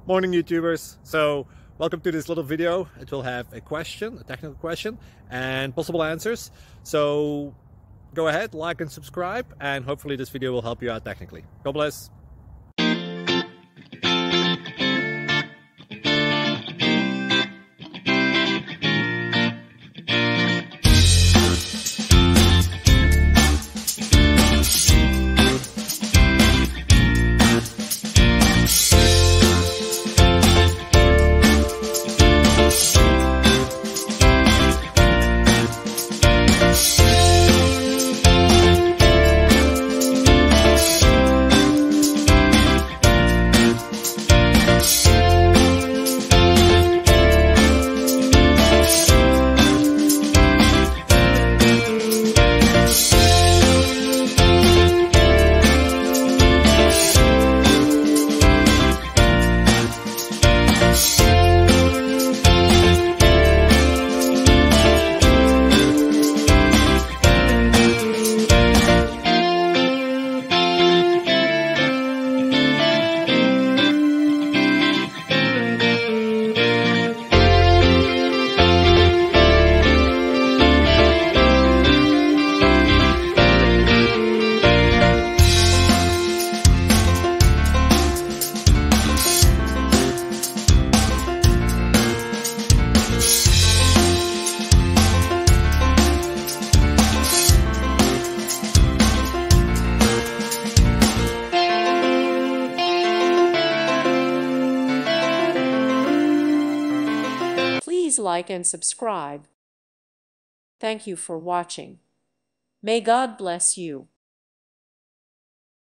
Morning YouTubers. So welcome to this little video. It will have a question, a technical question, and possible answers. So go ahead, like and subscribe, and hopefully this video will help you out technically. God bless. Please like and subscribe. Thank you for watching. May God bless you.